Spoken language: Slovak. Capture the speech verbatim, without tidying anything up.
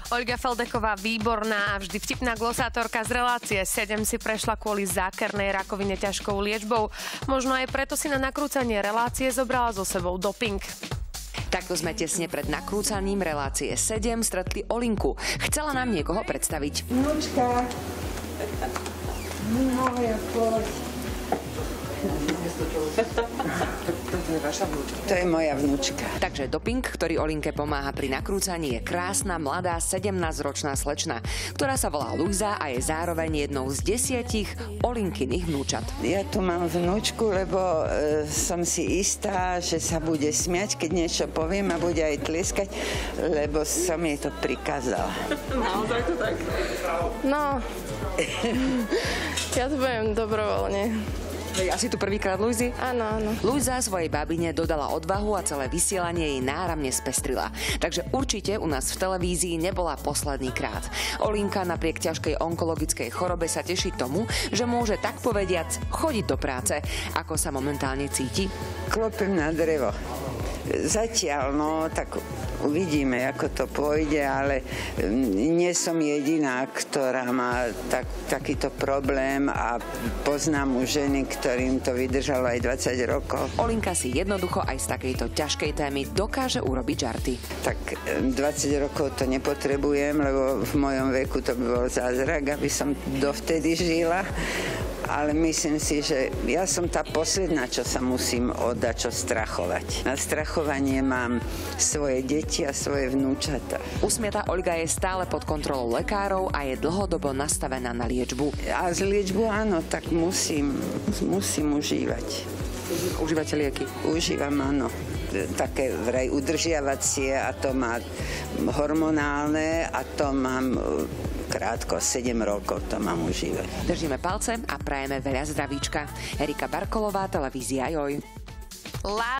Olga Feldeková, výborná a vždy vtipná glosátorka z relácie sedem si prešla kvôli zákernej rakovine ťažkou liečbou. Možno aj preto si na nakrúcanie relácie zobrala so sebou doping. Takto sme tesne pred nakrúcaním relácie sedem stretli Olinku. Chcela nám niekoho predstaviť. Vnúčka. Moja poď. To je vaša vnúčka. To je moja vnúčka. Takže doping, ktorý Olinke pomáha pri nakrúcaní, je krásna, mladá, sedemnásťročná slečna, ktorá sa volá Luisa a je zároveň jednou z desiatich Olinkyných vnúčat. Ja tu mám vnúčku, lebo e, som si istá, že sa bude smiať, keď niečo poviem a bude aj tlieskať, lebo som jej to prikázala. Naozaj to tak? No, ja to budem dobrovoľne. Asi tu prvýkrát, Luizi? Áno, áno. Luisa svojej babine dodala odvahu a celé vysielanie jej náramne spestrila. Takže určite u nás v televízii nebola posledný krát. Olinka napriek ťažkej onkologickej chorobe sa teší tomu, že môže tak povediac chodiť do práce. Ako sa momentálne cíti? Klopem na drevo. Zatiaľ, no, tak uvidíme, ako to pôjde, ale nie som jediná, ktorá má tak, takýto problém a poznám už ženy, ktorým to vydržalo aj dvadsať rokov. Olinka si jednoducho aj z takejto ťažkej témy dokáže urobiť žarty. Tak dvadsať rokov to nepotrebujem, lebo v mojom veku to by bol zázrak, aby som dovtedy žila. Ale myslím si, že ja som tá posledná, čo sa musím oddať, čo strachovať. Na strachovanie mám svoje deti a svoje vnúčata. Usmiatá Olga je stále pod kontrolou lekárov a je dlhodobo nastavená na liečbu. A z liečbu áno, tak musím, musím užívať. Užívate lieky? Užívam, áno. Také vraj udržiavacie a to má hormonálne a to mám krátko, sedem rokov to mám užívať. Držíme palce a prajeme veľa zdravíčka. Erika Barkolová, televízia Joj.